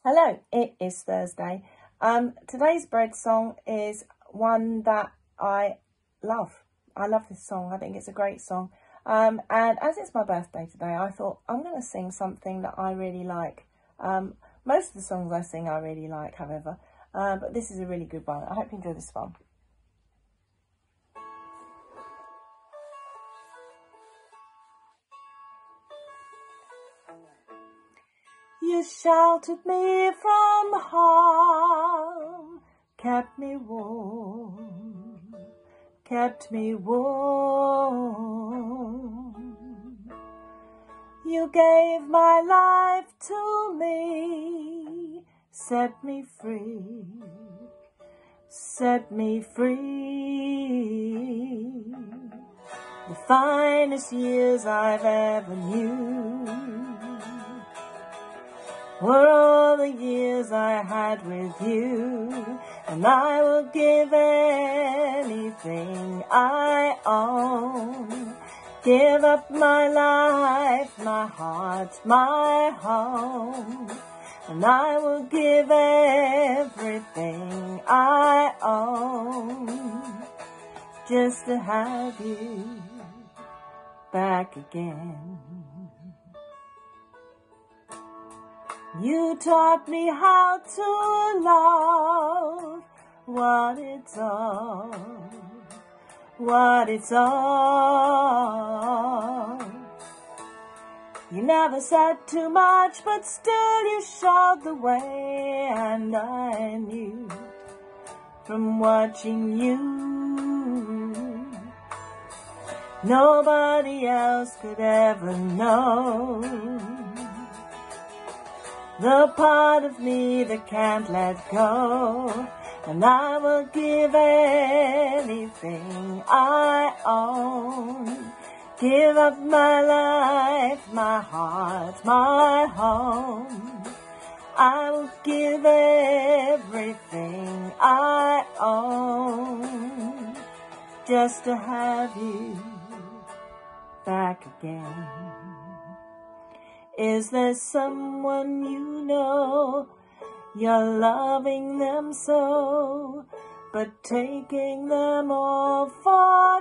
Hello, it is Thursday. Today's bread song is one that I love. I love this song. I think it's a great song. And as it's my birthday today, I thought I'm going to sing something that I really like. Most of the songs I sing I really like, however. But this is a really good one. I hope you enjoy this one. You sheltered me from harm, kept me warm, kept me warm. You gave my life to me, set me free, set me free. The finest years I've ever knew were all the years I had with you, and I will give anything I own. Give up my life, my heart, my home, and I will give everything I own just to have you back again. You taught me how to love what it's all, what it's all. You never said too much, but still you showed the way, and I knew from watching you, nobody else could ever know the part of me that can't let go, and I will give anything I own. Give up my life, my heart, my home. I will give everything I own just to have you back again. Is there someone you know, you're loving them so, but taking them all for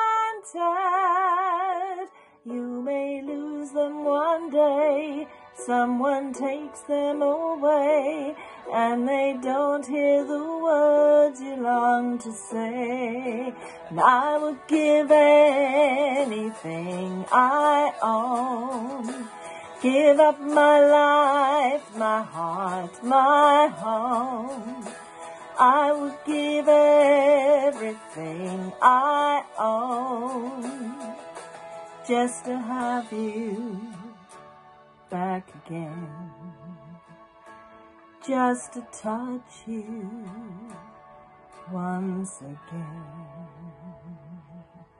granted? You may lose them one day, someone takes them away, and they don't hear the words you long to say. And I would give anything I own. Give up my life, my heart, my home. I will give everything I own just to have you back again. Just to touch you once again.